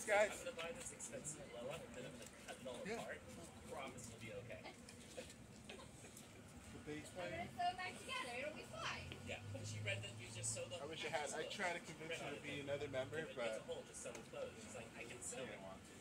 guys. I'm gonna buy this expensive blow up and then I'm gonna cut it all apart. Promise it'll be okay. The base I'm gonna sew it back together. It'll be fine. Yeah, but she read that you just sewed up. I wish I had. I tried to convince her to be another member, It's but a hole, just sew it closed. She's like, I can sew she it. didn't want to.